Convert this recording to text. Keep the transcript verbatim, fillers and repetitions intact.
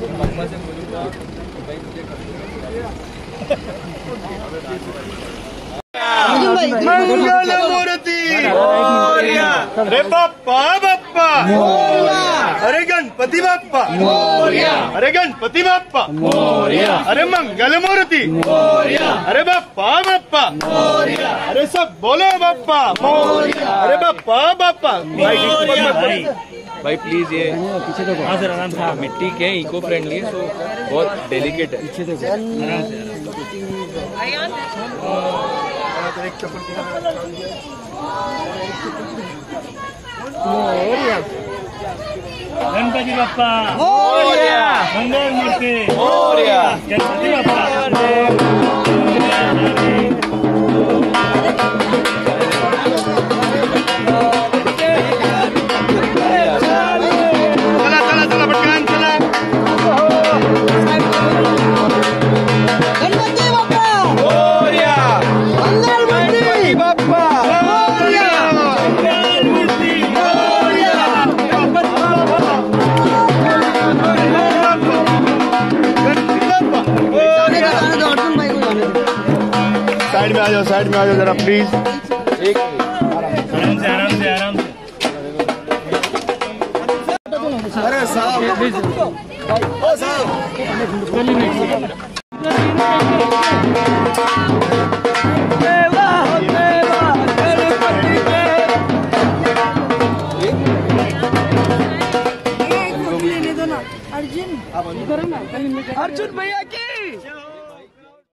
मम्मा से बोलूँगा भाई मुझे मंगलमूर्ति अरे बाप्पा बाप्पा अरे गणपति बाप्पा अरे गणपति बाप्पा अरे मंगलमूर्ति अरे बाप्पा बाप्पा अरे सब बोलो बाप्पा अरे बाप्पा बाप्पा भाई भाई प्लीज ये पीछे देखो आराम से मिट्टी के इको फ्रेंडली है सो बहुत डेलिकेट है। पीछे देखो गणपति बाप्पा मंगल मूर्ति गणपति बाप्पा साइड में आ जाओ, साइड में आ जाओ जरा प्लीज। एक आराम से आराम से आराम से। अरे साहब ओ साहब अर्जुन अर्जुन भैया